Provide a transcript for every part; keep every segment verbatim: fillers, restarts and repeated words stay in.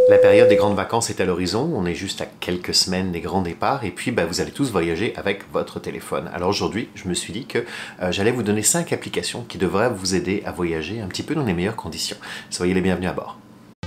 La période des grandes vacances est à l'horizon, on est juste à quelques semaines des grands départs et puis bah, vous allez tous voyager avec votre téléphone. Alors aujourd'hui, je me suis dit que euh, j'allais vous donner cinq applications qui devraient vous aider à voyager un petit peu dans les meilleures conditions. Soyez les bienvenus à bord.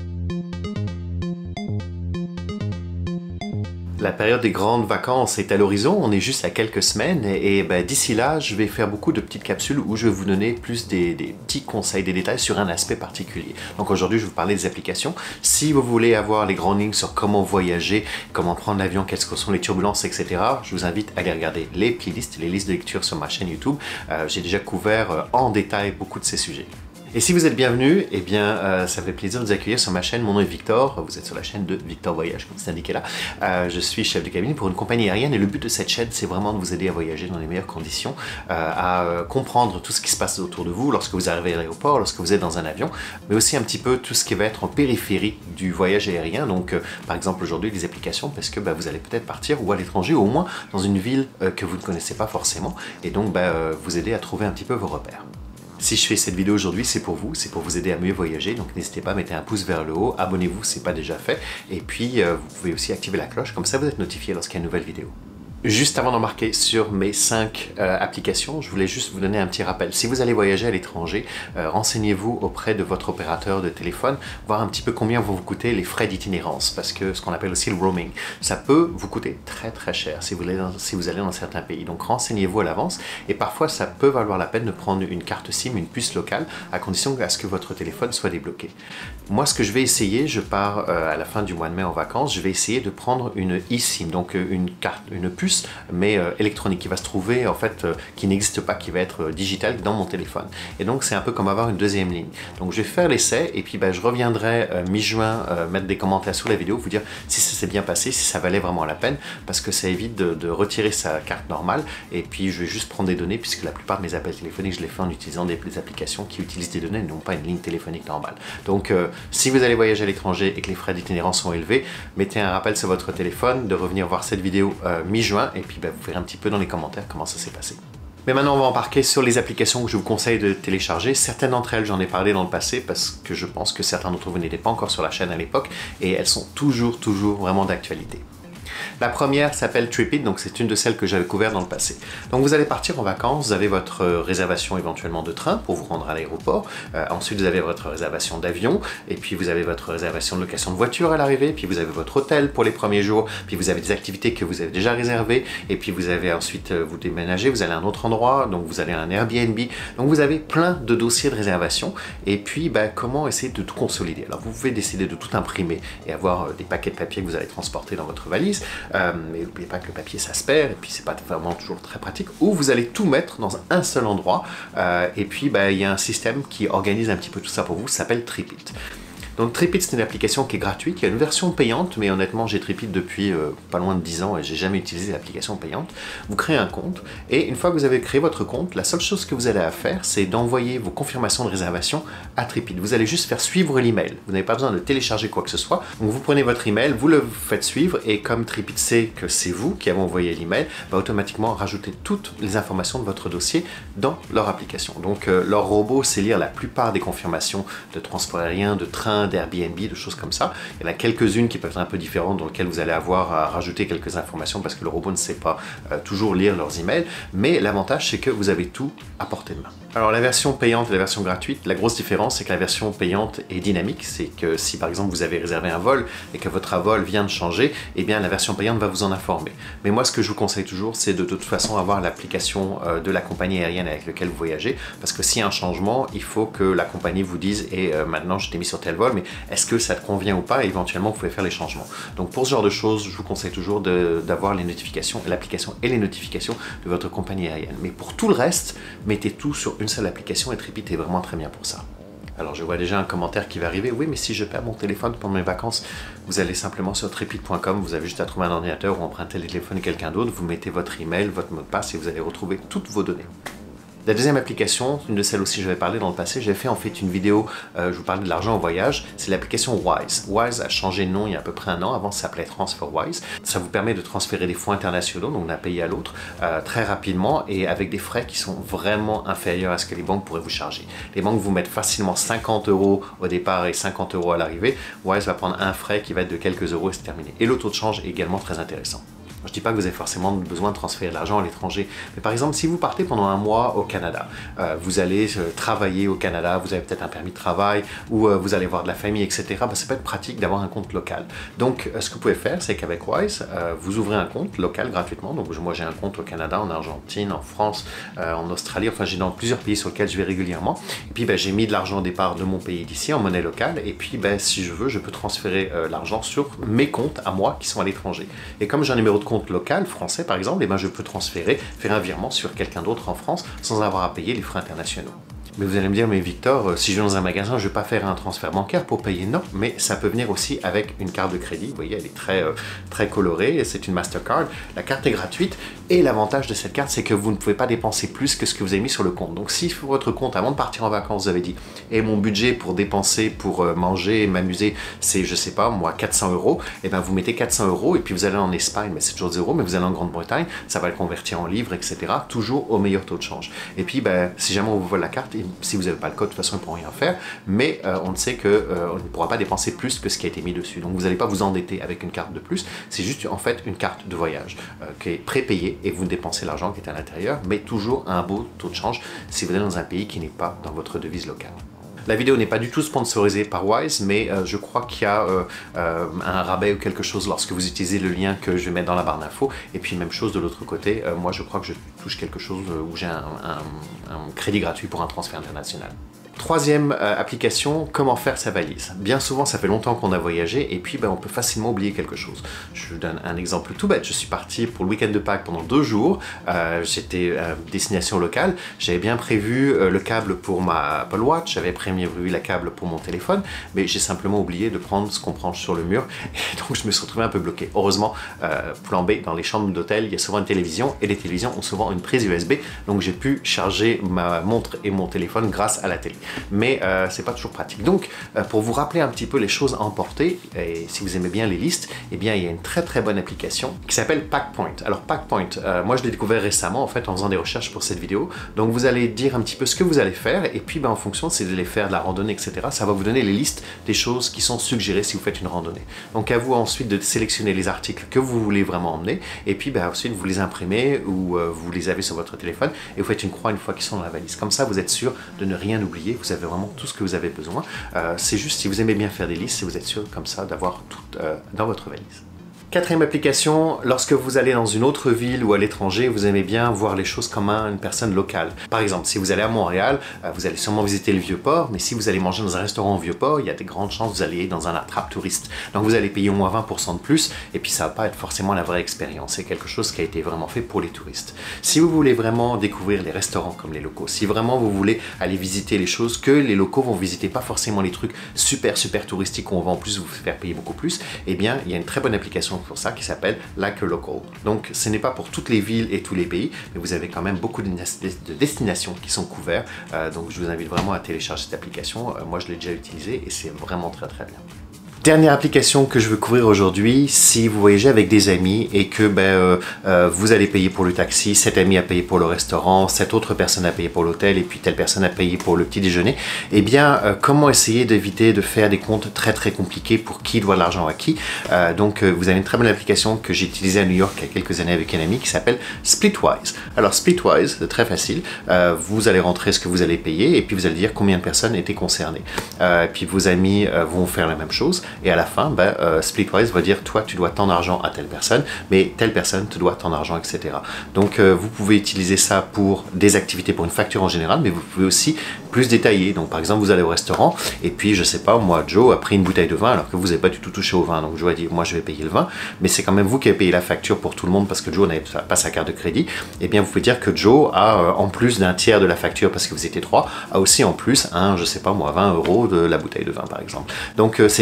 La période des grandes vacances est à l'horizon, on est juste à quelques semaines et, et ben, d'ici là, je vais faire beaucoup de petites capsules où je vais vous donner plus des, des petits conseils, des détails sur un aspect particulier. Donc aujourd'hui, je vais vous parler des applications. Si vous voulez avoir les grandes lignes sur comment voyager, comment prendre l'avion, quelles sont les turbulences, et cetera, je vous invite à aller regarder les playlists, les listes de lecture sur ma chaîne YouTube. Euh, J'ai déjà couvert euh, en détail beaucoup de ces sujets. Et si vous êtes bienvenue, eh bien, euh, ça me fait plaisir de vous accueillir sur ma chaîne. Mon nom est Victor, vous êtes sur la chaîne de Victor Voyage, comme c'est indiqué là. Euh, je suis chef de cabine pour une compagnie aérienne et le but de cette chaîne, c'est vraiment de vous aider à voyager dans les meilleures conditions, euh, à euh, comprendre tout ce qui se passe autour de vous lorsque vous arrivez à l'aéroport, lorsque vous êtes dans un avion, mais aussi un petit peu tout ce qui va être en périphérie du voyage aérien. Donc, euh, par exemple, aujourd'hui, des applications, parce que bah, vous allez peut-être partir ou à l'étranger, ou au moins dans une ville euh, que vous ne connaissez pas forcément, et donc bah, euh, vous aider à trouver un petit peu vos repères. Si je fais cette vidéo aujourd'hui, c'est pour vous, c'est pour vous aider à mieux voyager, donc n'hésitez pas à mettre un pouce vers le haut, abonnez-vous si ce n'est pas déjà fait, et puis euh, vous pouvez aussi activer la cloche, comme ça vous êtes notifié lorsqu'il y a une nouvelle vidéo. Juste avant d'embarquer sur mes cinq euh, applications, je voulais juste vous donner un petit rappel. Si vous allez voyager à l'étranger, euh, renseignez-vous auprès de votre opérateur de téléphone, voir un petit peu combien vont vous coûter les frais d'itinérance, parce que ce qu'on appelle aussi le roaming, ça peut vous coûter très très cher si vous allez dans, si vous allez dans certains pays. Donc renseignez-vous à l'avance, et parfois ça peut valoir la peine de prendre une carte SIM, une puce locale, à condition à ce que votre téléphone soit débloqué. Moi, ce que je vais essayer, je pars euh, à la fin du mois de mai en vacances, je vais essayer de prendre une eSIM, donc euh, une carte, une puce mais euh, électronique qui va se trouver en fait euh, qui n'existe pas, qui va être euh, digital dans mon téléphone, et donc c'est un peu comme avoir une deuxième ligne. Donc je vais faire l'essai et puis bah, je reviendrai euh, mi-juin euh, mettre des commentaires sous la vidéo, vous dire si ça s'est bien passé, si ça valait vraiment la peine, parce que ça évite de, de retirer sa carte normale et puis je vais juste prendre des données, puisque la plupart de mes appels téléphoniques je les fais en utilisant des, des applications qui utilisent des données et non pas une ligne téléphonique normale. Donc euh, si vous allez voyager à l'étranger et que les frais d'itinérance sont élevés, mettez un rappel sur votre téléphone de revenir voir cette vidéo euh, mi-juin et puis bah, vous verrez un petit peu dans les commentaires comment ça s'est passé. Mais maintenant, on va embarquer sur les applications que je vous conseille de télécharger. Certaines d'entre elles, j'en ai parlé dans le passé parce que je pense que certains d'entre vous n'étaient pas encore sur la chaîne à l'époque et elles sont toujours, toujours vraiment d'actualité. La première s'appelle TripIt, donc c'est une de celles que j'avais couvertes dans le passé. Donc vous allez partir en vacances, vous avez votre réservation éventuellement de train pour vous rendre à l'aéroport, euh, ensuite vous avez votre réservation d'avion, et puis vous avez votre réservation de location de voiture à l'arrivée, puis vous avez votre hôtel pour les premiers jours, puis vous avez des activités que vous avez déjà réservées, et puis vous avez ensuite, euh, vous déménagez, vous allez à un autre endroit, donc vous allez à un Airbnb, donc vous avez plein de dossiers de réservation, et puis bah, comment essayer de tout consolider. Alors vous pouvez décider de tout imprimer et avoir euh, des paquets de papier que vous allez transporter dans votre valise, Euh, mais n'oubliez pas que le papier ça se perd et puis c'est pas vraiment toujours très pratique, ou vous allez tout mettre dans un seul endroit euh, et puis bah, il y a un système qui organise un petit peu tout ça pour vous, ça s'appelle TripIt. Donc TripIt, c'est une application qui est gratuite, il y a une version payante, mais honnêtement j'ai TripIt depuis euh, pas loin de dix ans et j'ai jamais utilisé l'application payante. Vous créez un compte et une fois que vous avez créé votre compte, la seule chose que vous allez à faire, c'est d'envoyer vos confirmations de réservation à TripIt. Vous allez juste faire suivre l'email, vous n'avez pas besoin de télécharger quoi que ce soit. Donc vous prenez votre email, vous le faites suivre et comme TripIt sait que c'est vous qui avez envoyé l'email, va automatiquement rajouter toutes les informations de votre dossier dans leur application. Donc euh, leur robot sait lire la plupart des confirmations de transport aérien, de train, d'Airbnb, de choses comme ça. Il y en a quelques-unes qui peuvent être un peu différentes, dans lesquelles vous allez avoir à rajouter quelques informations parce que le robot ne sait pas euh, toujours lire leurs emails, mais l'avantage c'est que vous avez tout à portée de main. Alors la version payante et la version gratuite, la grosse différence c'est que la version payante est dynamique, c'est que si par exemple vous avez réservé un vol et que votre vol vient de changer, eh bien la version payante va vous en informer. Mais moi ce que je vous conseille toujours, c'est de, de toute façon avoir l'application euh, de la compagnie aérienne avec laquelle vous voyagez, parce que s'il y a un changement, il faut que la compagnie vous dise et euh, maintenant je t'ai mis sur tel vol, mais est-ce que ça te convient ou pas, et éventuellement vous pouvez faire les changements. Donc pour ce genre de choses, je vous conseille toujours d'avoir les notifications, l'application et les notifications de votre compagnie aérienne. Mais pour tout le reste, mettez tout sur une seule application et TripIt est vraiment très bien pour ça. Alors je vois déjà un commentaire qui va arriver, oui mais si je perds mon téléphone pendant mes vacances, vous allez simplement sur tripit point com, vous avez juste à trouver un ordinateur ou emprunter le téléphone de quelqu'un d'autre, vous mettez votre email, votre mot de passe et vous allez retrouver toutes vos données. La deuxième application, une de celles aussi j'avais parlé dans le passé, j'ai fait en fait une vidéo, euh, je vous parlais de l'argent en voyage, c'est l'application Wise. Wise a changé de nom il y a à peu près un an, avant ça s'appelait TransferWise. Ça vous permet de transférer des fonds internationaux, donc d'un pays à l'autre, euh, très rapidement et avec des frais qui sont vraiment inférieurs à ce que les banques pourraient vous charger. Les banques vous mettent facilement cinquante euros au départ et cinquante euros à l'arrivée. Wise va prendre un frais qui va être de quelques euros et c'est terminé. Et le taux de change est également très intéressant. Je ne dis pas que vous avez forcément besoin de transférer de l'argent à l'étranger, mais par exemple, si vous partez pendant un mois au Canada, euh, vous allez euh, travailler au Canada, vous avez peut-être un permis de travail, ou euh, vous allez voir de la famille, et cetera, ben, ça peut être pratique d'avoir un compte local. Donc, euh, ce que vous pouvez faire, c'est qu'avec Wise, euh, vous ouvrez un compte local gratuitement. Donc, moi, j'ai un compte au Canada, en Argentine, en France, euh, en Australie, enfin, j'ai dans plusieurs pays sur lesquels je vais régulièrement. Et puis, ben, j'ai mis de l'argent au départ de mon pays d'ici, en monnaie locale, et puis, ben, si je veux, je peux transférer euh, l'argent sur mes comptes à moi qui sont à l'étranger. Et comme j'ai un numéro de compte local, français par exemple, et ben je peux transférer, faire un virement sur quelqu'un d'autre en France sans avoir à payer les frais internationaux. Mais vous allez me dire, mais Victor, si je vais dans un magasin, je ne vais pas faire un transfert bancaire pour payer. Non, mais ça peut venir aussi avec une carte de crédit. Vous voyez, elle est très, euh, très colorée, c'est une Mastercard. La carte est gratuite et l'avantage de cette carte, c'est que vous ne pouvez pas dépenser plus que ce que vous avez mis sur le compte. Donc si votre compte, avant de partir en vacances, vous avez dit, et mon budget pour dépenser, pour euh, manger, m'amuser, c'est, je sais pas, moi, quatre cents euros, et bien vous mettez quatre cents euros et puis vous allez en Espagne, mais c'est toujours zéro, mais vous allez en Grande-Bretagne, ça va le convertir en livres, et cetera, toujours au meilleur taux de change. Et puis, ben, si jamais on vous vole la carte, si vous n'avez pas le code, de toute façon, ils ne pourront rien faire, mais euh, on sait qu'on euh, ne pourra pas dépenser plus que ce qui a été mis dessus. Donc, vous n'allez pas vous endetter avec une carte de plus, c'est juste en fait une carte de voyage euh, qui est prépayée et vous dépensez l'argent qui est à l'intérieur, mais toujours un beau taux de change si vous êtes dans un pays qui n'est pas dans votre devise locale. La vidéo n'est pas du tout sponsorisée par Wise, mais euh, je crois qu'il y a euh, euh, un rabais ou quelque chose lorsque vous utilisez le lien que je vais mettre dans la barre d'infos. Et puis même chose de l'autre côté, euh, moi je crois que je touche quelque chose où j'ai un, un, un crédit gratuit pour un transfert international. Troisième euh, application, comment faire sa valise. Bien souvent, ça fait longtemps qu'on a voyagé et puis ben, on peut facilement oublier quelque chose. Je vous donne un exemple tout bête. Je suis parti pour le week-end de Pâques pendant deux jours. Euh, J'étais à destination locale. J'avais bien prévu euh, le câble pour ma Apple Watch. J'avais prévu la câble pour mon téléphone. Mais j'ai simplement oublié de prendre ce qu'on branche sur le mur. Et donc, je me suis retrouvé un peu bloqué. Heureusement, euh, plan B, dans les chambres d'hôtel, il y a souvent une télévision et les télévisions ont souvent une prise U S B. Donc, j'ai pu charger ma montre et mon téléphone grâce à la télé. Mais euh, c'est pas toujours pratique. Donc, euh, pour vous rappeler un petit peu les choses à emporter, et si vous aimez bien les listes, eh bien, il y a une très très bonne application qui s'appelle PackPoint. Alors, PackPoint, euh, moi je l'ai découvert récemment en fait en faisant des recherches pour cette vidéo. Donc, vous allez dire un petit peu ce que vous allez faire, et puis ben, en fonction de si vous allez faire de la randonnée, et cetera, ça va vous donner les listes des choses qui sont suggérées si vous faites une randonnée. Donc, à vous ensuite de sélectionner les articles que vous voulez vraiment emmener, et puis ben, ensuite vous les imprimez ou euh, vous les avez sur votre téléphone, et vous faites une croix une fois qu'ils sont dans la valise. Comme ça, vous êtes sûr de ne rien oublier. Vous avez vraiment tout ce que vous avez besoin. Euh, c'est juste si vous aimez bien faire des listes, si vous êtes sûr comme ça d'avoir tout euh, dans votre valise. Quatrième application, lorsque vous allez dans une autre ville ou à l'étranger, vous aimez bien voir les choses comme une personne locale. Par exemple, si vous allez à Montréal, vous allez sûrement visiter le Vieux-Port, mais si vous allez manger dans un restaurant au Vieux-Port, il y a des grandes chances que vous allez dans un attrape touriste. Donc vous allez payer au moins vingt pour cent de plus, et puis ça ne va pas être forcément la vraie expérience. C'est quelque chose qui a été vraiment fait pour les touristes. Si vous voulez vraiment découvrir les restaurants comme les locaux, si vraiment vous voulez aller visiter les choses que les locaux vont visiter, pas forcément les trucs super super touristiques où on va en plus vous faire payer beaucoup plus, eh bien il y a une très bonne application pour ça qui s'appelle Like a Local. Donc ce n'est pas pour toutes les villes et tous les pays, mais vous avez quand même beaucoup de destinations qui sont couvertes. Euh, donc je vous invite vraiment à télécharger cette application. Euh, moi je l'ai déjà utilisée et c'est vraiment très très bien. Dernière application que je veux couvrir aujourd'hui, si vous voyagez avec des amis et que ben, euh, euh, vous allez payer pour le taxi, cet ami a payé pour le restaurant, cette autre personne a payé pour l'hôtel et puis telle personne a payé pour le petit déjeuner, eh bien euh, comment essayer d'éviter de faire des comptes très très compliqués pour qui doit l'argent à qui. euh, Donc euh, vous avez une très bonne application que j'ai utilisée à New York il y a quelques années avec un ami qui s'appelle Splitwise. Alors Splitwise, c'est très facile, euh, vous allez rentrer ce que vous allez payer et puis vous allez dire combien de personnes étaient concernées. Euh, et puis vos amis euh, vont faire la même chose. Et à la fin, ben, euh, Splitwise va dire toi tu dois tant d'argent à telle personne, mais telle personne te doit tant d'argent, et cetera. Donc euh, vous pouvez utiliser ça pour des activités, pour une facture en général, mais vous pouvez aussi plus détailler. Donc par exemple vous allez au restaurant et puis je sais pas, moi Joe a pris une bouteille de vin alors que vous n'avez pas du tout touché au vin. Donc Joe a dit moi je vais payer le vin, mais c'est quand même vous qui avez payé la facture pour tout le monde parce que Joe n'avait pas sa carte de crédit. Et bien vous pouvez dire que Joe a euh, en plus d'un tiers de la facture parce que vous étiez trois, a aussi en plus un, je sais pas moi, vingt euros de la bouteille de vin par exemple. Donc euh, c'est très très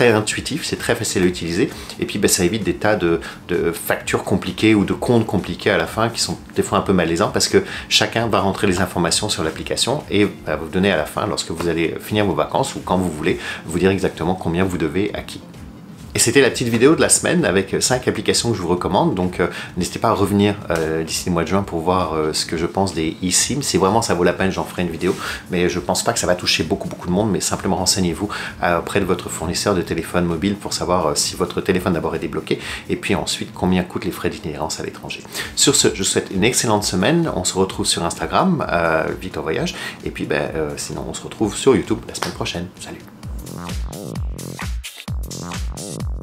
très intuitif, c'est très facile à utiliser, et puis ben, ça évite des tas de, de factures compliquées ou de comptes compliqués à la fin qui sont des fois un peu malaisants parce que chacun va rentrer les informations sur l'application et va vous donner à la fin, lorsque vous allez finir vos vacances ou quand vous voulez, vous dire exactement combien vous devez à qui. Et c'était la petite vidéo de la semaine avec cinq applications que je vous recommande, donc euh, n'hésitez pas à revenir euh, d'ici le mois de juin pour voir euh, ce que je pense des eSIM. Si vraiment ça vaut la peine, j'en ferai une vidéo, mais je pense pas que ça va toucher beaucoup beaucoup de monde, mais simplement renseignez-vous euh, auprès de votre fournisseur de téléphone mobile pour savoir euh, si votre téléphone d'abord est débloqué, et puis ensuite combien coûtent les frais d'itinérance à l'étranger. Sur ce, je vous souhaite une excellente semaine, on se retrouve sur Instagram, euh, Victor Voyage, et puis ben, euh, sinon on se retrouve sur YouTube la semaine prochaine. Salut!